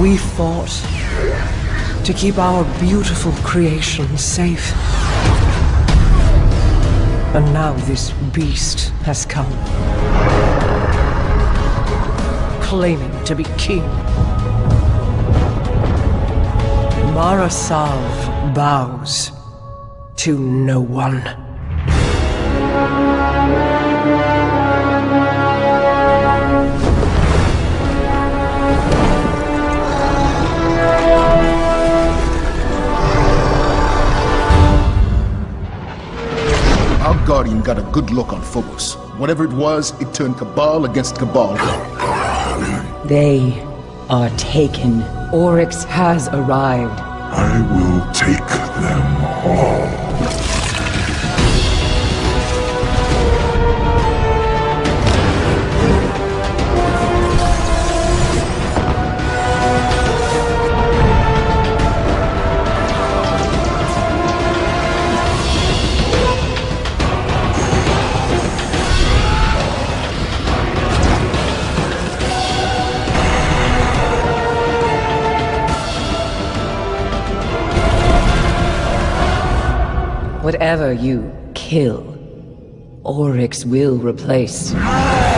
We fought to keep our beautiful creation safe. And now this beast has come, claiming to be king. Marasav bows to no one. Our Guardian got a good look on Phobos. Whatever it was, it turned Cabal against Cabal. They are taken. Oryx has arrived. I will take them all. Whatever you kill, Oryx will replace.